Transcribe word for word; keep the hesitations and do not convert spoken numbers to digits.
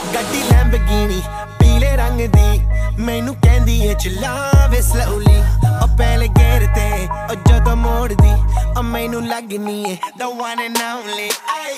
ਗੱਡੀ ਲੈਂਬਗੀਨੀ ਪੀਲੇ ਰੰਗ ਦੀ ਮੈਨੂੰ ਕਹਿੰਦੀ ਏ ਚਲਾਵੇ ਸਲੋਲੀ ਉਹ ਪਹਿਲੇ ਗੇਰ ਤੇ ਉਹ ਜਦੋਂ ਮੋੜਦੀ ਉਹ ਮੈਨੂੰ ਲੱਗਨੀ ਏ the one and only